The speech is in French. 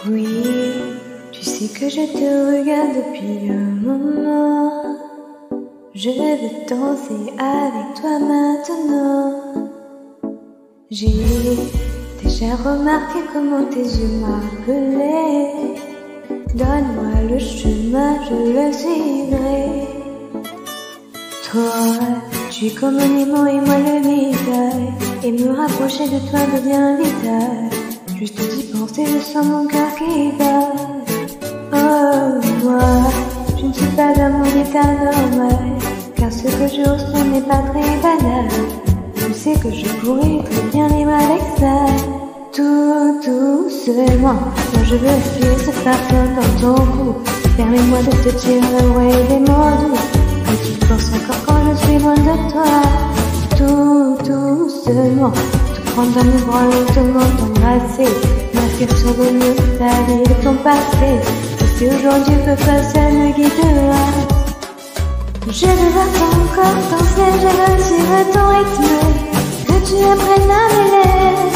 Oui, tu sais que je te regarde depuis un moment. Je veux danser avec toi maintenant. J'ai déjà remarqué comment tes yeux m'appelaient. Donne-moi le chemin, je le suivrai. Toi, tu es comme un aimant et moi le médaille. Et me rapprocher de toi devient vital. Juste d'y penser, je sens mon cœur qui bat. Oh, moi, je ne suis pas dans mon état normal, car ce que je ressens n'est pas très banal. Je sais que je pourrais très bien vivre avec ça. Tout doucement, moi je veux respirer ce parfum dans ton cou. Permets-moi de te dire ouais des mots doux, et tu penses encore quand je suis loin de toi. Tout doucement, te prendre dans mes bras lentement, t'embrasser, m'inscrire sur le mur de ta vie, de ton passé. Et si aujourd'hui peut pas, ça me guidera. Je veux voir ton corps danser, je veux suivre ton rythme, que tu apprennes à mes lèvres.